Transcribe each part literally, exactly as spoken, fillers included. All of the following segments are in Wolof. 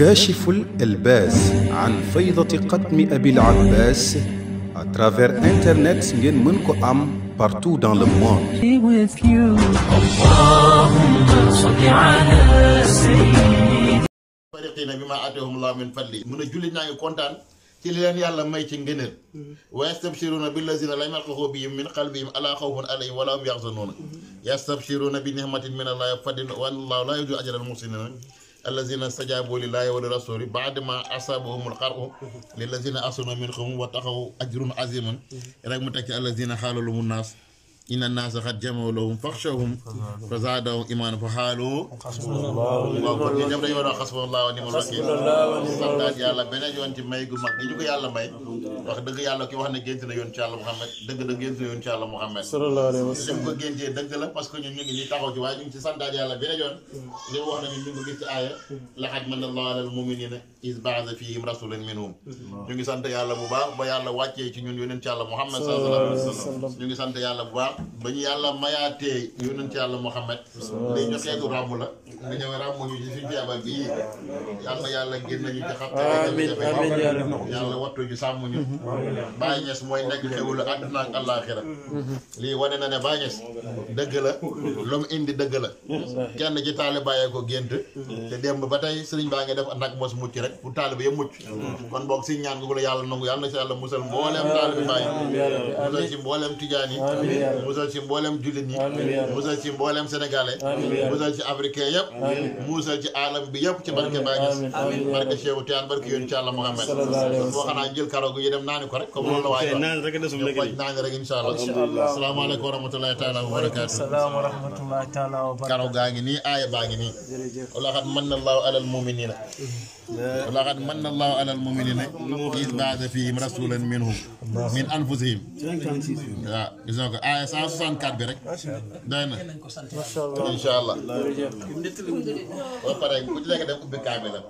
كاشف الإلباس عن فيضة قتم أبي العباس à travers internet ngeen mën ko am partout dans le monde. fariqiina bimaa aataahum llaahu min fadlihi mun a jullit ñaa ngi kontaan ci li leen yàlla may ci ngëneel. wa yastabshiruuna billaziina lam yalqaw bihim min qalbihim alaa xawfun alayhim wa laa hum yaxzanuun. yastabshiruuna bi nihmatin min allaahi wa fadlin wa anna llaaha laa yudii'u ajra al-muhsiniin. allazina stajabu lillahi wa li rasuli baadama asabahumul qar'u lillazina asanu minhum wa taxaw ajrun azimun rek mu teg ci allazina xaala lahumu naas inna naasa xad jama'u lahum faxshawhum fa zaadahum imaana fa xaalu waaw kon ñun ñëpp dañu war a wax xasbunallaahu wa ni'mal wakiil santaat yàlla beneen yoon ci may gu mag gi ñu ko yàlla may wax dëgg yàlla ki wax ne gént na yoon ci yàlla Muhammad dëgg la gént na yoon ci yàlla Muhammad sallallahu alayhi wa sallam ko géntee dëgg la parce que ñun ñu ngi ñuy taxaw ci waaye ñu ngi ci santaat yàlla beneen yoon li wax na ñun ñu ngi gis ci aaya laqad manna Allaahu alal mu'miniina iz ba'atha fiihim rasuulan minhum ñu ngi sant yàlla bu baax ba yàlla wàccee ci ñun yonent ci yàlla Muhammad sallallahu alayhi wa sallam ñu ngi sant yàlla bu baax ba ñu yàlla mayaatee yonent yàlla Muhammad lii ñu xeetu ràmm la nga ñëw ràmm ñu ci suñu feebar bii yàlla yàlla génn nañu ci xam yàlla wattu ñu sàmm ñu Baay Ñas mooy nekk xewlu àdduna ak àllaaxira lii wane na ne Baay Ñas dëgg la lu mu indi dëgg la kenn ci taalibe bàyyee ko gént te démb ba tey sëriñ baa ngi def nag mos mucc rek pour taalibe yëpp mucc kon boog si ñaan googu la yàlla nangu yàlla na si yàlla musal mbooleem taalibe Baay musal ci mbooleem tijaan yi musal ci mboolem jullit ñi musal ci mboolem sénégalais musal ci africain yëpp musal ci alam bi yëpp ci barke Baay Ñas barke Cheikh Tiyaan barke yoon ci Yàlla Muhammad boo xanaa jël karo gu yi dem naani ko rek comme loolu la waay naan rek naani rek insha allah asalaamaaleykum wa rahmatullahi taala wa barakaatu karo gaa ngi nii aaya baa ngi nii laqad manna Allaahu alal mu'miniina laqad manna Allaahu alal mu'miniina iz ba'atha fiihim rasuulan minhum min anfusihim waaw gis nga ko aaya cent soixante-quatre bi rek doy na insha allah ba pare ku ci lekk dem ubbi kaamilam.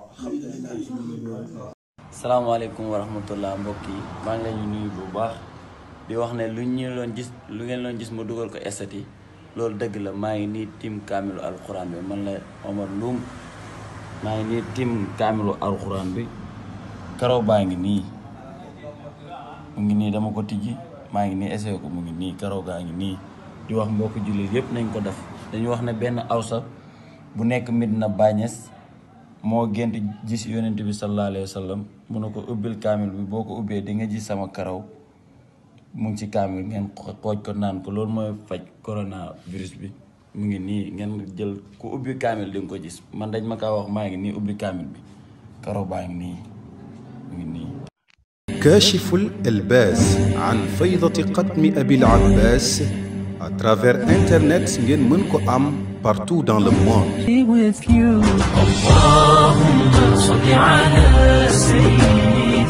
salaamaaleykum wa rahmatullah mbokk yi maa ngi leen di nuyu bu baax di wax ne lu ñu loon gis lu ngeen loon gis ma dugal ko estati loolu dëgg la maa ngi nii tim kaamilu alxuraan bi man la Omar Loum maa ngi nii tim kaamilu alxuraan bi karaw baa ngi nii mu ngi nii dama ko tijji maa ngi nii essayé ko mu ngi nii karaw gaa ngi nii di wax mbokk jullit yëpp nañ ko def dañu wax ne benn awsa bu nekk Medina Baay Ñas moo gént gis yonent bi sallallahu alayhi wa sallam mu ne ko ubbil kaamil bi boo ko ubbee di nga gis sama karaw mu ngi ci kaamil ngeen xooj ko naan ko loolu mooy faj coronavirus bi mu ngi nii ngeen jël ku ubbi kaamil di nga ko gis man dañ ma kaa wax maa ngi nii ubbi kaamil bi karaw baa ngi nii mu ngi nii. كاشف الإلباس عن فيضة قتم أبي العباس à travers internet ngeen mën ko am partout dans le monde. Allahumma salli ala sayyidina